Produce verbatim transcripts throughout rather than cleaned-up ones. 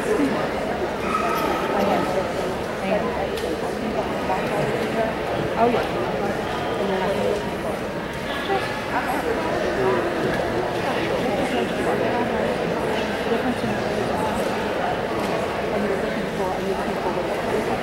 Oh, yeah. And then what are you looking for? Difference in are you looking for, are you looking for what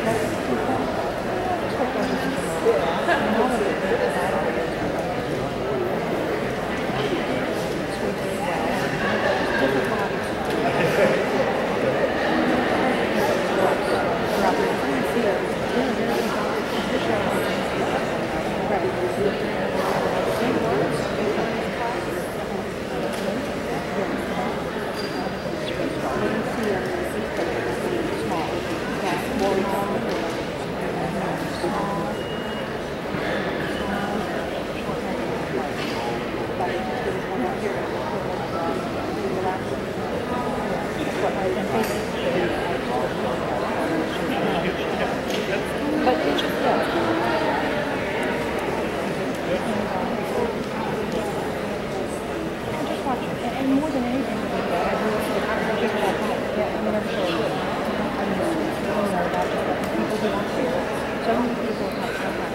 but it's just, yeah. Just watch it. And, and more than anything, I do just that yeah, I'm never sure what. I mean, it's really not about just like people who want to. So many people have so much.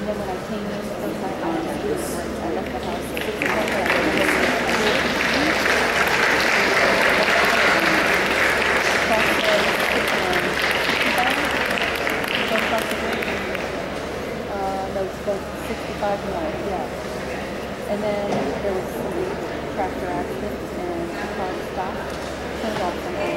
And then when I came in the first night, I I left the house at six o'clock. I Uh, no, the sixty-five north, yeah. And then there was a tractor accident and the car stopped, turned off from home.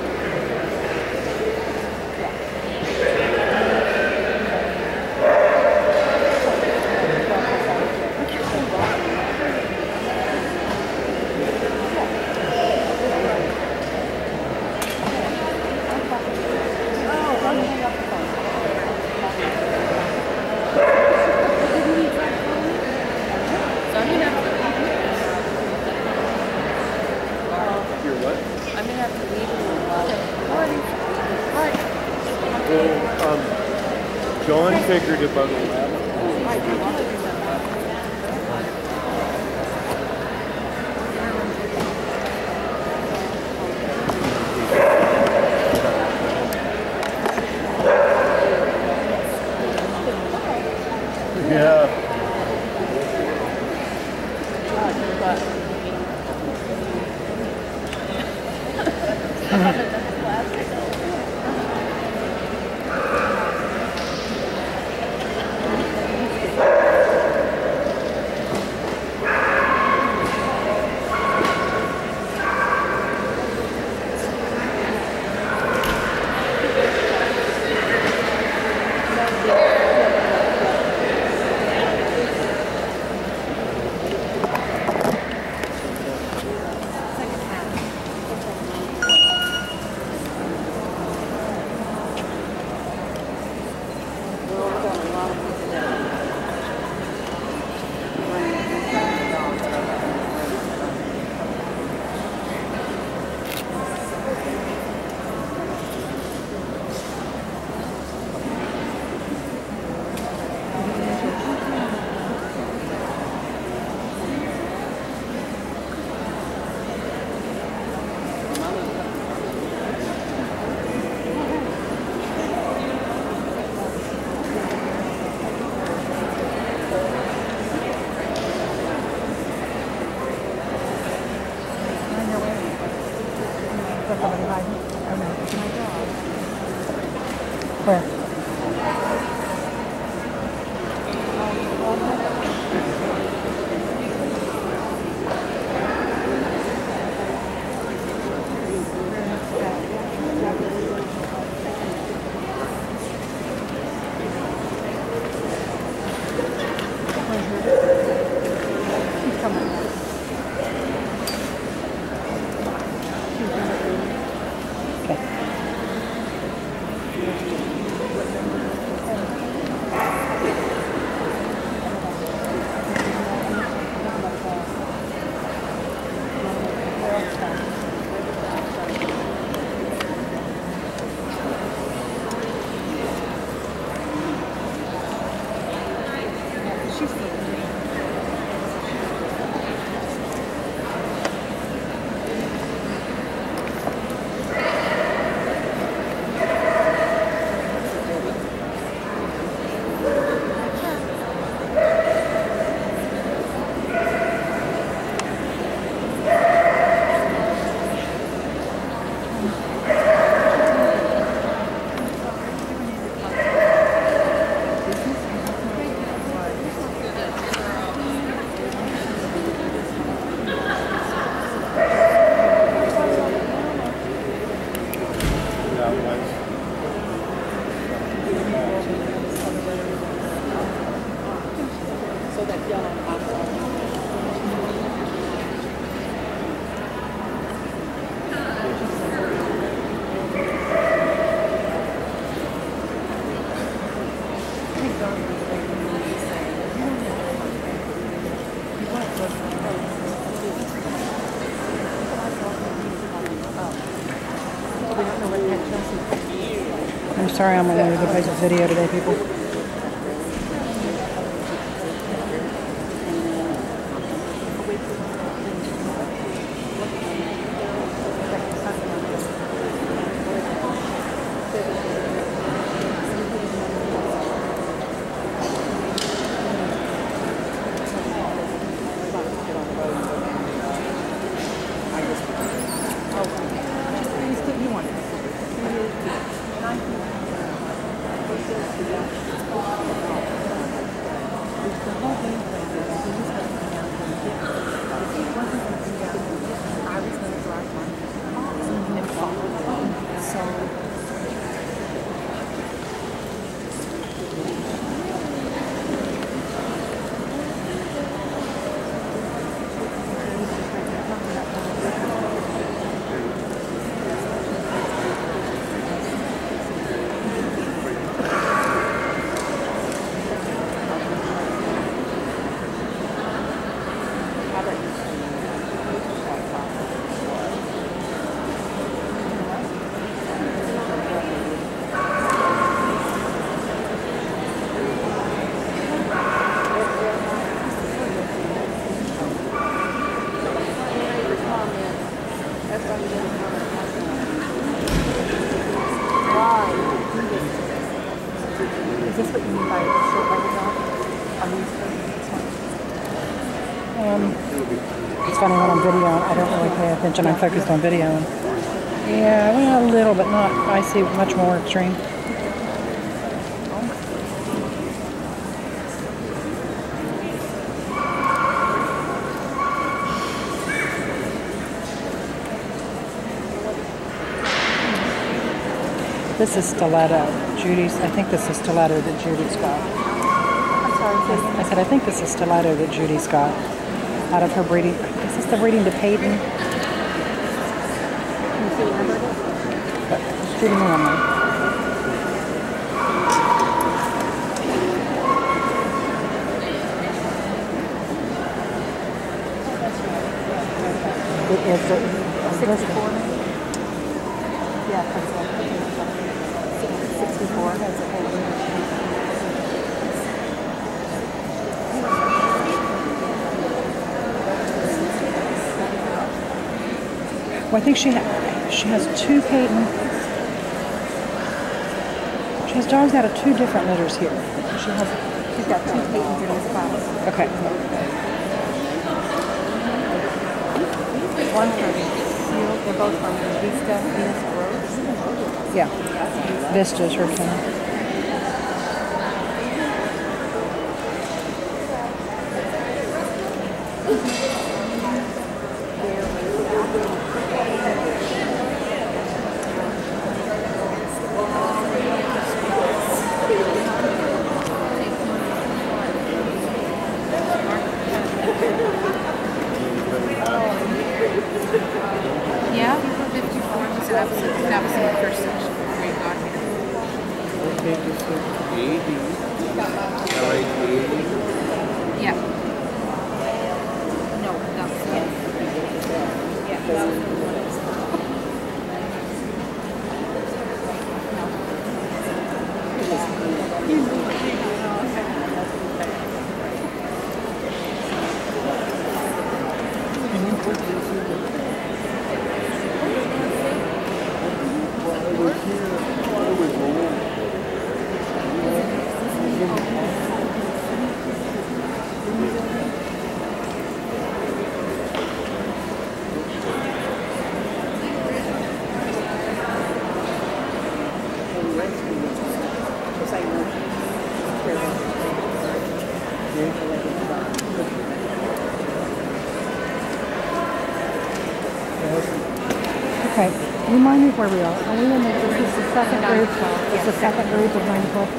John figured about eleven. Yeah. Where? She's coming. Okay. I'm sorry I'm all over the place with video today, people. It's funny when I'm videoing, I don't really pay attention. I'm focused on videoing. Yeah, well, a little, but not. I see much more extreme. This is stiletto. Judy's, I think this is stiletto that Judy's got. I'm sorry, I, I said, I think this is stiletto that Judy's got out of her breeding. Is this the breeding to Peyton? Can you see what number it is? But Judy Norman. It is the sixty-four, maybe? Yeah, that's it. sixty-four. Well, I think she ha she has two Peyton. She has dogs out of two different litters here. She has. She's got two Peytons in this class. Okay. One from Seal, they're both from Vista, Venus Rose. Yeah. Vista's her kind. Yeah, fifty-four. So that was, that was in the first section where you got here. Okay, this is eighty. Yeah. No, that was it. Yeah, that was the one. Okay. Remind me where we are. Are we in the, is this the second group? It's the second group of nine twelve.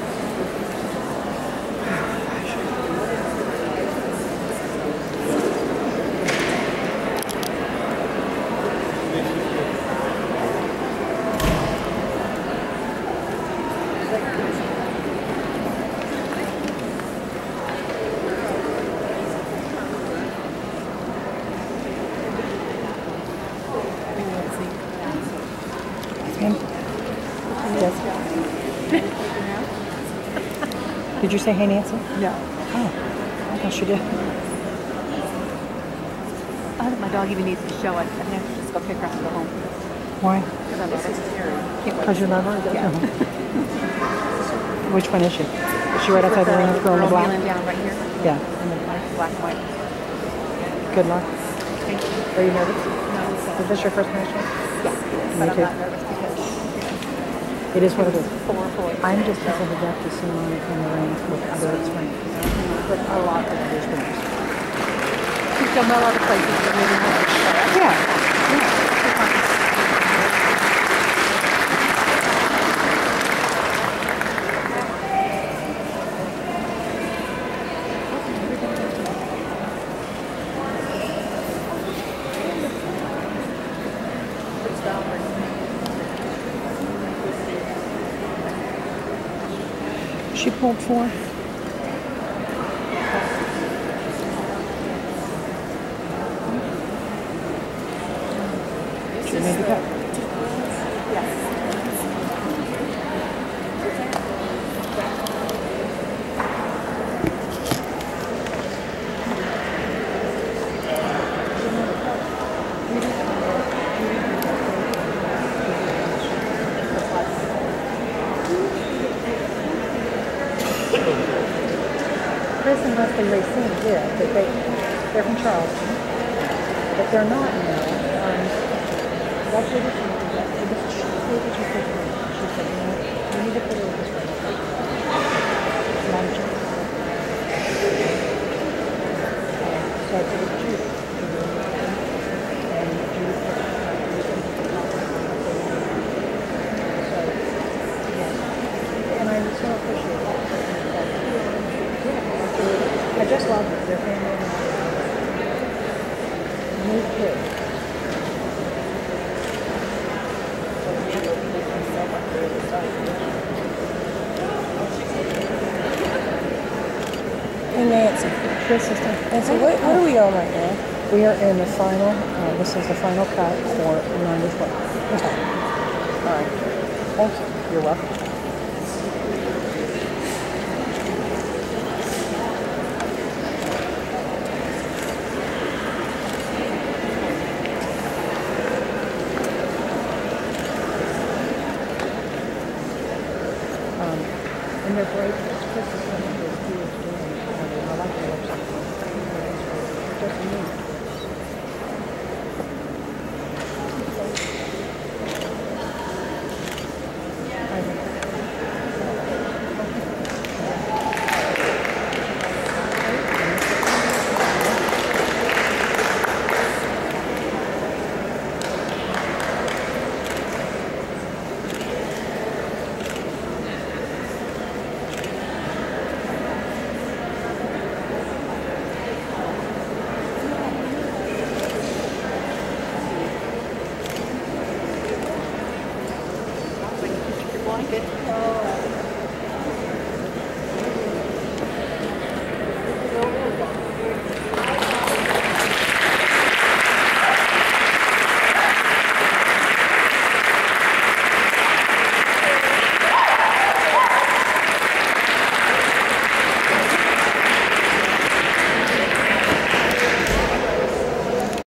Yes. Did you say hey Nancy? No. Oh, I thought she did. I don't think my dog even needs to show it. I have to just go pick her up and go home. Why? Because I love her. Can't wait. Because you love her? Yeah. Which one is she? Is she right outside the ring? The girl in the black? Kneeling down right here. Yeah. In the black, black and white. Good luck. Thank you. Are you nervous? No, so. Is this your first match? Yeah. Me But I'm too. not nervous because It is what it is. four boys. I'm just tickled to death to see mine in the ring with other strength. With a lot of other strengths. She's done well other places. But maybe not. Yeah. Yeah. She pulled four. She made the cut. Chris and Leslie Racine did, but they, they're from Charleston. but they're not now. Um, that's what it is. It was she said that she said to me, she said, you know, you need to put her in this way. Mom just so I put it to Judy. And Judy put it so, yeah. And I so appreciate that. Yeah, I just love her. Their family and all. New kids. Hey Nancy. Good sister. Nancy, what, what are we on right now? We are in the final, uh, this is the final cut for nine to twelve. Okay. All right. Thank you. You're welcome.